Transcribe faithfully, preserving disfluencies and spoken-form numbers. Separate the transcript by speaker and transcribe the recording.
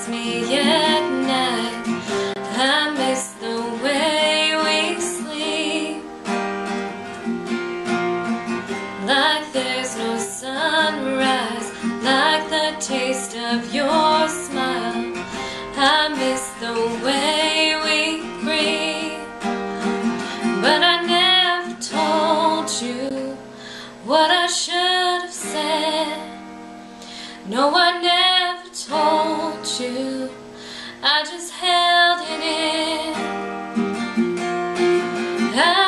Speaker 1: kiss me at night. I miss the way we sleep, like there's no sunrise, like the taste of your smile. I miss the way we breathe, but I never told you what I should have said. No, I never told you, I just held it in. I